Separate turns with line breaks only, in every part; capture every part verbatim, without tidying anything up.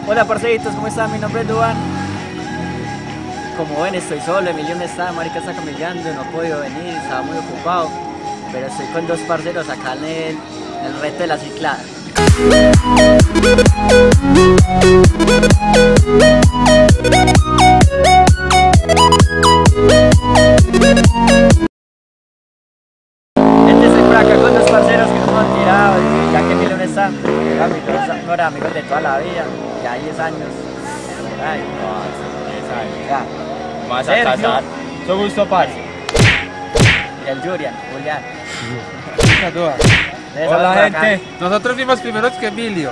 Hola parceritos, ¿cómo están? Mi nombre es Duan. Como ven, estoy solo, Emilio no está, marica está camellando, no he podido venir, estaba muy ocupado. Pero estoy con dos parceros acá en el, en el reto de la ciclada. Este estoy por acá con dos parceros que nos hemos tirado, ya que Emilio no está, no eran amigos de toda la vida, ya diez años. Ay, no, diez años. Ya.
Vas a casar. Su gusto, parce.
Y el Julian, Julian.
Hola, gente. Nosotros fuimos primeros que Emilio.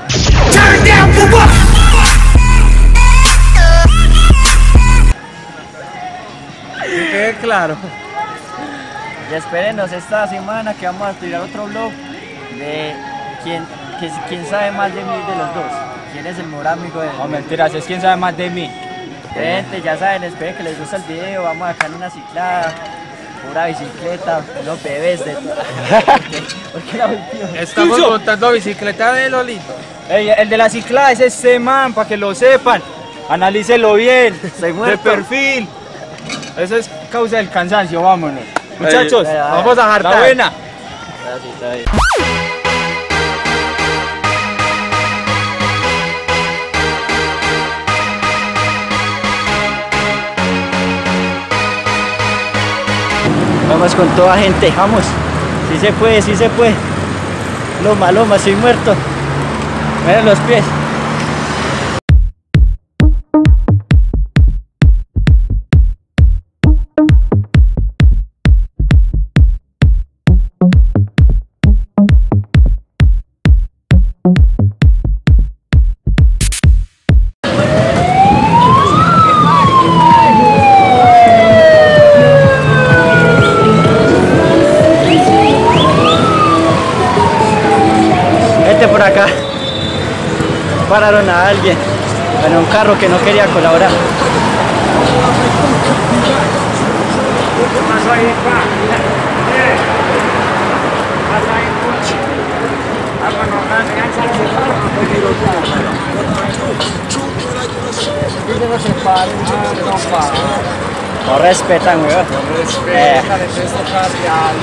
Que quede claro.
Y espérenos esta semana que vamos a tirar otro vlog de quién, que, quién sabe más de mí de los dos. ¿Quién es el mejor amigo de él?
No, mentiras, es quién sabe más de mí.
Gente, ya saben, esperen que les guste el video. Vamos acá en una ciclada, pura bicicleta, unos bebés de todo. ¿Por qué la volteó?
Estamos montando bicicleta de Lolito. Ey, el de la ciclada es este man, para que lo sepan. Analícelo bien.
Soy muerto.
De perfil. Eso es causa del cansancio, vámonos. Muchachos,
Ey,
vamos a jartar.
La
buena.
Vamos con toda gente, vamos. Si sí se puede, si sí se puede. Loma, loma, estoy muerto. Miren los pies. Por acá pararon a alguien en un carro que no quería colaborar. No respetan, weón.
No respetan, entonces toca real.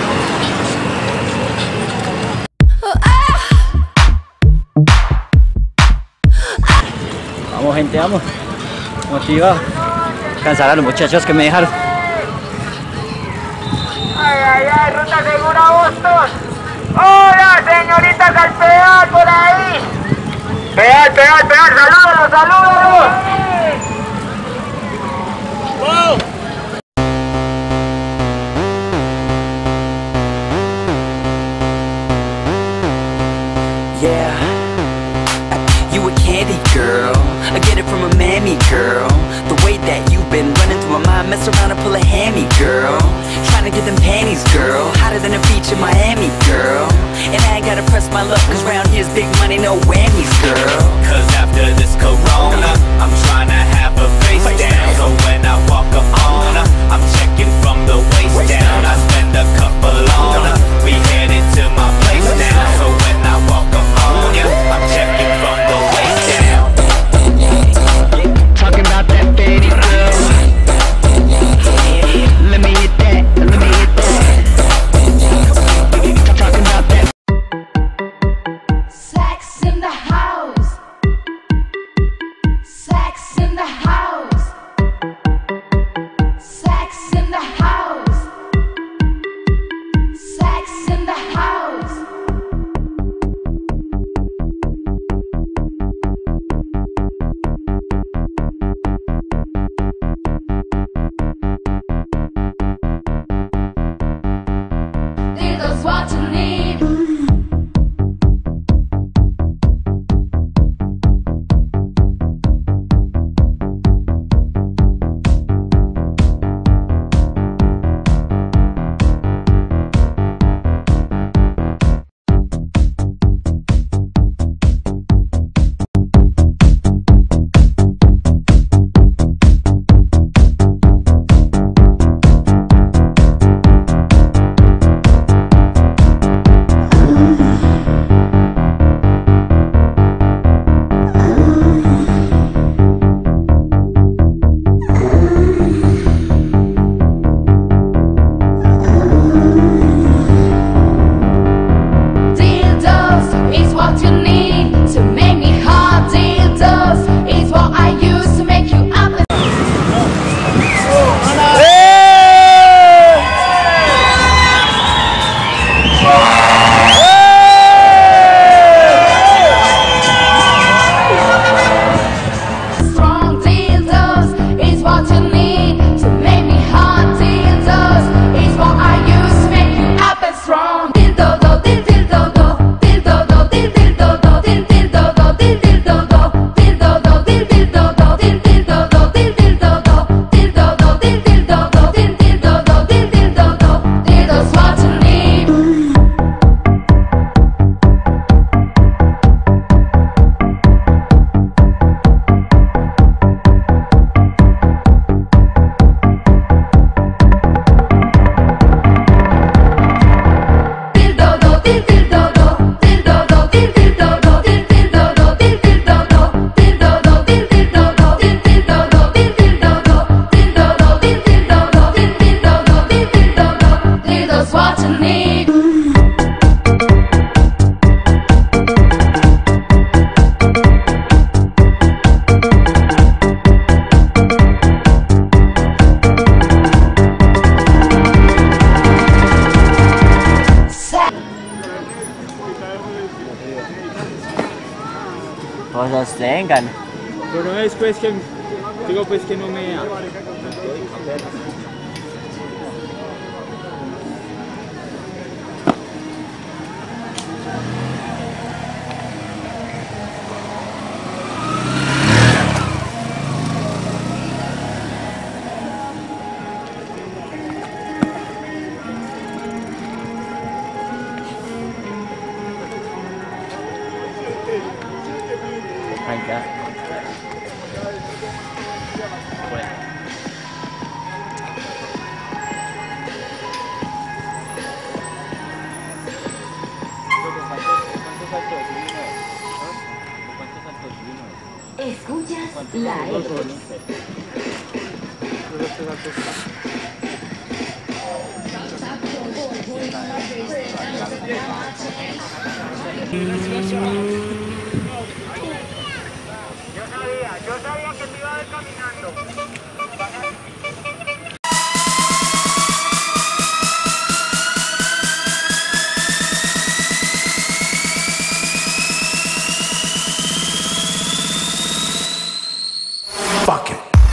Vamos gente, vamos. Motivado. Cansar a los muchachos que me dejaron.
Ay, ay, ay, ruta segura Boston. Hola, señoritas al pedal por ahí. Pedal, pedal, pedal, salúdalos, salúdalos. ¡Oh!
Yeah, you a candy girl. I get it from a mammy girl. The way that you've been running through my mind, mess around and pull a hammy girl. Trying to get them panties, girl. Hotter than a beach in Miami, girl. And I ain't gotta press my luck, cause round here's big money, no whammies, girl. Cause after this corona, I'm trying to have a face down. So when I walk up on her, I'm checking from the waist down. I spend a couple on her, we headed to my place now. So when I walk up on ya, I'm checking from the waist down. Talking about that baby girl. Let me hit that, let me hit that. Talking about that.
Sex in the house.
vengan.
Pero no es pues que, digo pues que no me da.
Venga. Bueno.
Escuchas la E.
Yo sabía, yo sabía que te iba a ver caminando.
Fuck it.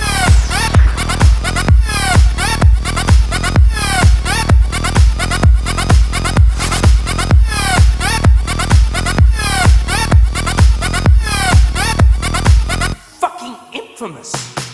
Fucking infamous.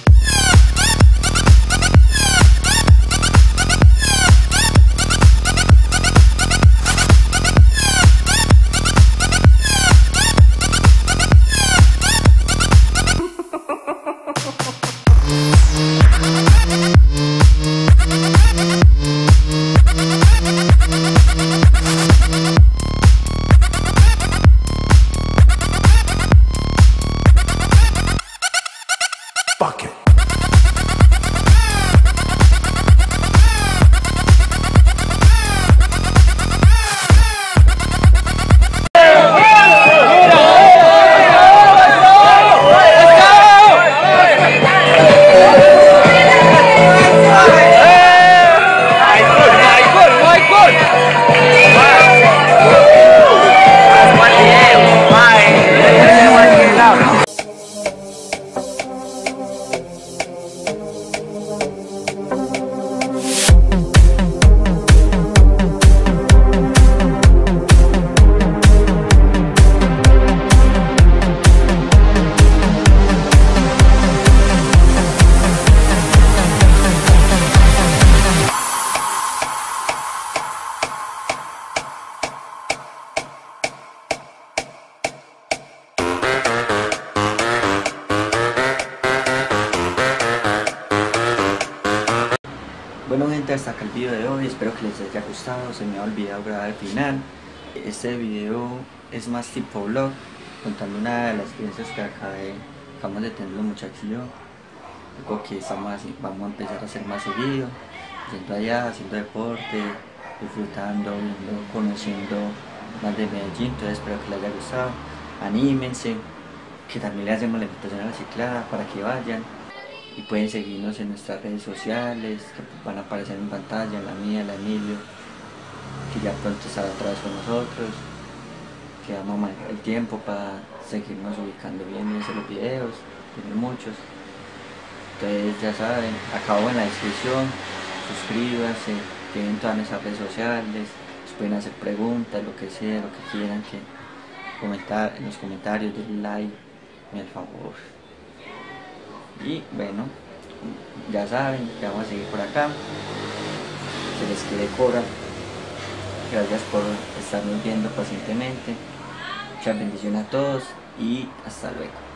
Fuck it.
Bueno gente, hasta acá el video de hoy, espero que les haya gustado, se me ha olvidado grabar el final. Este video es más tipo vlog, contando una de las experiencias que acabé, acabamos de tener los muchachos y yo. Algo que estamos así, vamos a empezar a hacer más seguido, yendo allá, haciendo deporte, disfrutando, viendo, conociendo más de Medellín. Entonces espero que les haya gustado, anímense, que también le hacemos la invitación a la ciclada para que vayan. Y pueden seguirnos en nuestras redes sociales, que van a aparecer en pantalla, la mía, la de Emilio, que ya pronto estará otra vez con nosotros, que vamos a manejar el tiempo para seguirnos ubicando bien y hacer los videos, tienen muchos. Entonces ya saben, acabo en la descripción, suscríbanse, tienen todas nuestras redes sociales, nos pueden hacer preguntas, lo que sea, lo que quieran, que comentar en los comentarios, denle like, me el favor. Y bueno, ya saben que vamos a seguir por acá. Se les quiere Cora. Gracias por estarnos viendo pacientemente. Muchas bendiciones a todos y hasta luego.